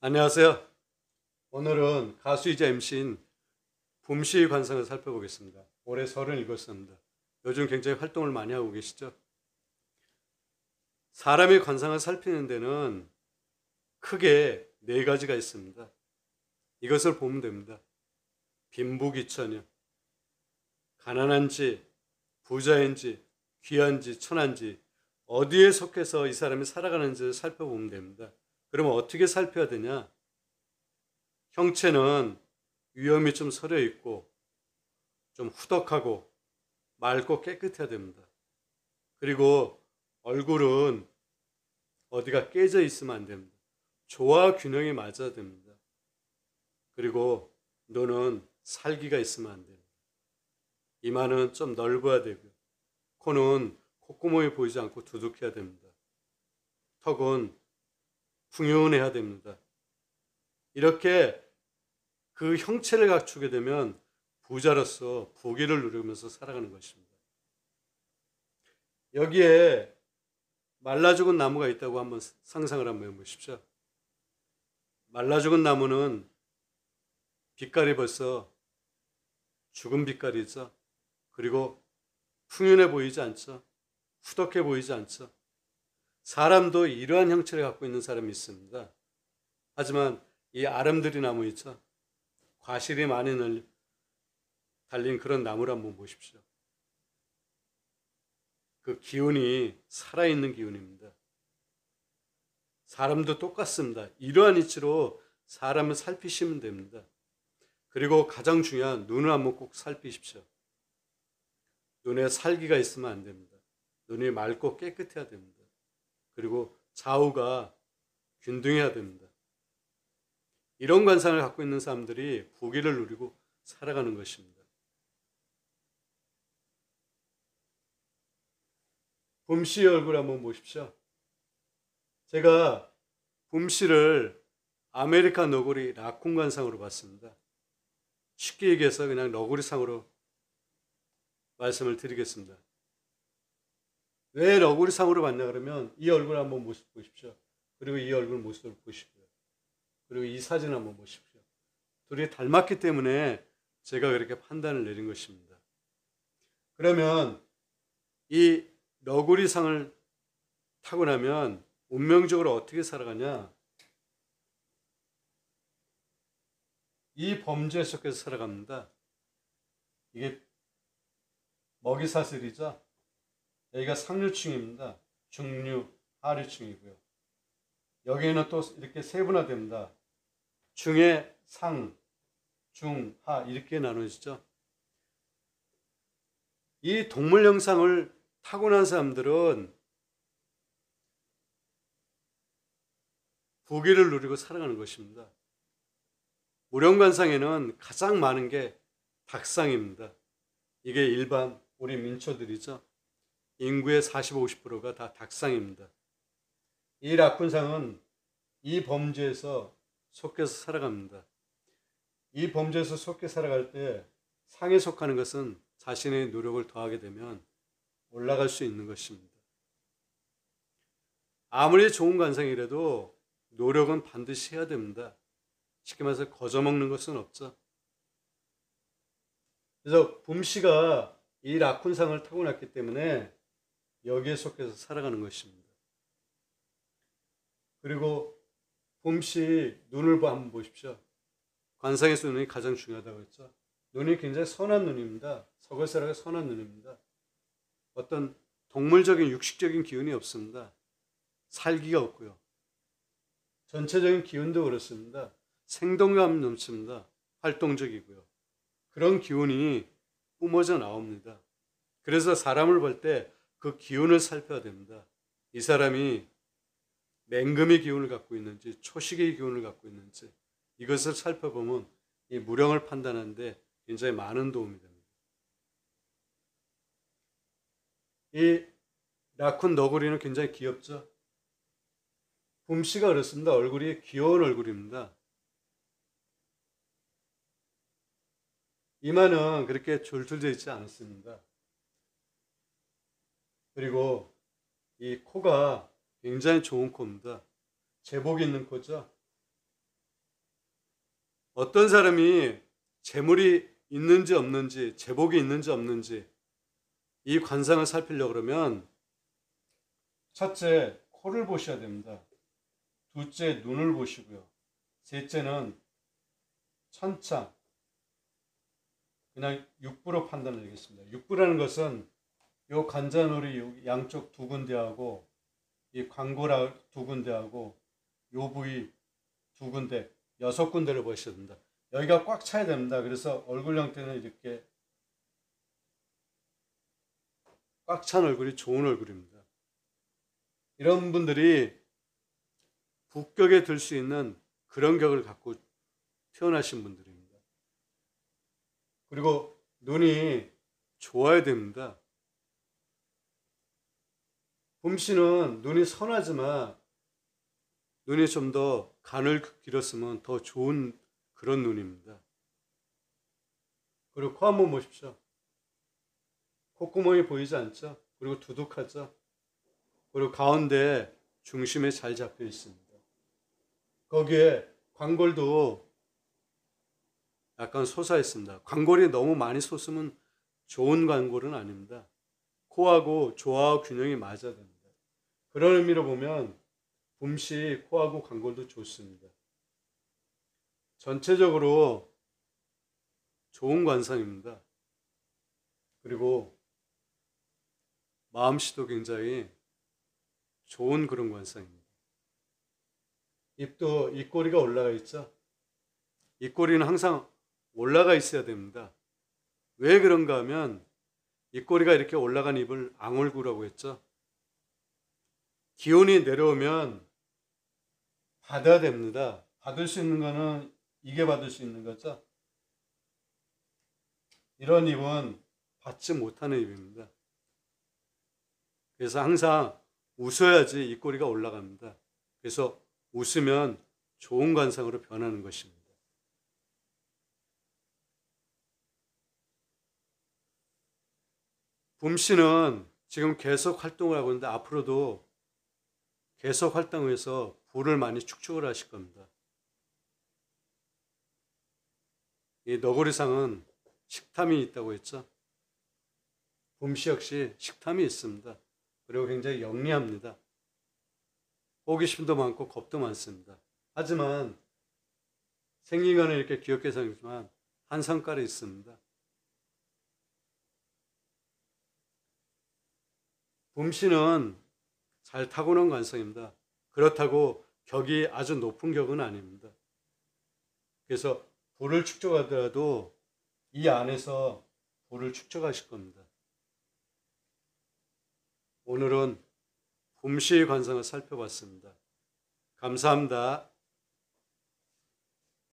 안녕하세요. 오늘은 가수이자 MC인 붐씨의 관상을 살펴보겠습니다. 올해 37입니다. 요즘 굉장히 활동을 많이 하고 계시죠? 사람의 관상을 살피는 데는 크게 네 가지가 있습니다. 이것을 보면 됩니다. 빈부귀천이요. 가난한지, 부자인지, 귀한지, 천한지, 어디에 속해서 이 사람이 살아가는지를 살펴보면 됩니다. 그러면 어떻게 살펴야 되냐? 형체는 위험이 좀 서려 있고 좀 후덕하고 맑고 깨끗해야 됩니다. 그리고 얼굴은 어디가 깨져 있으면 안 됩니다. 조화 균형이 맞아야 됩니다. 그리고 눈은 살기가 있으면 안 됩니다. 이마는 좀 넓어야 되고요. 코는 콧구멍이 보이지 않고 두둑해야 됩니다. 턱은 풍요해야 됩니다. 이렇게 그 형체를 갖추게 되면 부자로서 부귀를 누리면서 살아가는 것입니다. 여기에 말라 죽은 나무가 있다고 한번 상상을 한번 해보십시오. 말라 죽은 나무는 빛깔이 벌써 죽은 빛깔이죠. 그리고 풍요해 보이지 않죠. 후덕해 보이지 않죠. 사람도 이러한 형체를 갖고 있는 사람이 있습니다. 하지만 이 아름드리 나무 있죠. 과실이 많이 달린 그런 나무를 한번 보십시오. 그 기운이 살아있는 기운입니다. 사람도 똑같습니다. 이러한 이치로 사람을 살피시면 됩니다. 그리고 가장 중요한 눈을 한번 꼭 살피십시오. 눈에 살기가 있으면 안 됩니다. 눈이 맑고 깨끗해야 됩니다. 그리고 좌우가 균등해야 됩니다. 이런 관상을 갖고 있는 사람들이 부귀를 누리고 살아가는 것입니다. 붐씨의 얼굴 한번 보십시오. 제가 붐씨를 아메리칸 너구리 라쿤 관상으로 봤습니다. 쉽게 얘기해서 그냥 너구리상으로 말씀을 드리겠습니다. 왜 너구리상으로 봤냐 그러면 이 얼굴 한번 보십시오. 그리고 이 얼굴 모습을 보시고요. 그리고 이 사진 한번 보십시오. 둘이 닮았기 때문에 제가 그렇게 판단을 내린 것입니다. 그러면 이 너구리상을 타고 나면 운명적으로 어떻게 살아가냐? 이 범죄 속에서 살아갑니다. 이게 먹이사슬이죠. 여기가 상류층입니다. 중류, 하류층이고요. 여기에는 또 이렇게 세분화됩니다. 중에 상, 중, 하 이렇게 나눠지죠. 이 동물 형상을 타고난 사람들은 부귀를 누리고 살아가는 것입니다. 무령관상에는 가장 많은 게 닭상입니다. 이게 일반 우리 민초들이죠. 인구의 40, 50%가 다 닭상입니다. 이 라쿤상은 이 범죄에서 속해서 살아갑니다. 이 범죄에서 속해 살아갈 때 상에 속하는 것은 자신의 노력을 더하게 되면 올라갈 수 있는 것입니다. 아무리 좋은 관상이라도 노력은 반드시 해야 됩니다. 쉽게 말해서 거저먹는 것은 없죠. 그래서 붐씨가 이 라쿤상을 타고났기 때문에 여기에 속해서 살아가는 것입니다. 그리고 붐씨 눈을 한번 보십시오. 관상에서 눈이 가장 중요하다고 했죠. 눈이 굉장히 선한 눈입니다. 서글서글하게 선한 눈입니다. 어떤 동물적인 육식적인 기운이 없습니다. 살기가 없고요. 전체적인 기운도 그렇습니다. 생동감 넘칩니다. 활동적이고요. 그런 기운이 뿜어져 나옵니다. 그래서 사람을 볼 때 그 기운을 살펴야 됩니다. 이 사람이 맹금의 기운을 갖고 있는지 초식의 기운을 갖고 있는지 이것을 살펴보면 이 무령을 판단하는데 굉장히 많은 도움이 됩니다. 이 라쿤 너구리는 굉장히 귀엽죠. 붐씨가 그렇습니다. 얼굴이 귀여운 얼굴입니다. 이마는 그렇게 줄줄되어 있지 않습니다. 그리고 이 코가 굉장히 좋은 코입니다. 제복 있는 코죠. 어떤 사람이 재물이 있는지 없는지, 재복이 있는지 없는지 이 관상을 살피려고 그러면 첫째, 코를 보셔야 됩니다. 둘째, 눈을 보시고요. 셋째는 천창, 그냥 육부로 판단을 하겠습니다. 육부라는 것은 요 관자놀이 양쪽 두 군데하고 이 광고라 두 군데하고 요 부위 두 군데, 6군데를 보셔야 됩니다. 여기가 꽉 차야 됩니다. 그래서 얼굴 형태는 이렇게 꽉 찬 얼굴이 좋은 얼굴입니다. 이런 분들이 북격에 들 수 있는 그런 격을 갖고 태어나신 분들입니다. 그리고 눈이 좋아야 됩니다. 봄씨는 눈이 선하지만 눈이 좀 더 가늘 길었으면 더 좋은 그런 눈입니다. 그리고 코 한번 보십시오. 콧구멍이 보이지 않죠? 그리고 두둑하죠? 그리고 가운데 중심에 잘 잡혀 있습니다. 거기에 광골도 약간 솟아 있습니다. 광골이 너무 많이 솟으면 좋은 광골은 아닙니다. 코하고 조화와 균형이 맞아야 됩니다. 그런 의미로 보면 봄씨 코하고 광골도 좋습니다. 전체적으로 좋은 관상입니다. 그리고 마음씨도 굉장히 좋은 그런 관상입니다. 입도 입꼬리가 올라가 있죠. 입꼬리는 항상 올라가 있어야 됩니다. 왜 그런가 하면 입꼬리가 이렇게 올라간 입을 앙월구라고 했죠. 기운이 내려오면 받아야 됩니다. 받을 수 있는 거는 이게 받을 수 있는 거죠. 이런 입은 받지 못하는 입입니다. 그래서 항상 웃어야지 입꼬리가 올라갑니다. 그래서 웃으면 좋은 관상으로 변하는 것입니다. 봄씨는 지금 계속 활동을 하고 있는데 앞으로도 계속 활동해서 부를 많이 축적을 하실 겁니다. 이 너구리상은 식탐이 있다고 했죠. 봄씨 역시 식탐이 있습니다. 그리고 굉장히 영리합니다. 호기심도 많고 겁도 많습니다. 하지만 생긴 거는 이렇게 귀엽게 생겼지만 한 성깔이 있습니다. 봄씨는 잘 타고난 관성입니다. 그렇다고 격이 아주 높은 격은 아닙니다. 그래서 부를 축적하더라도 이 안에서 부를 축적하실 겁니다. 오늘은 봄씨의 관성을 살펴봤습니다. 감사합니다.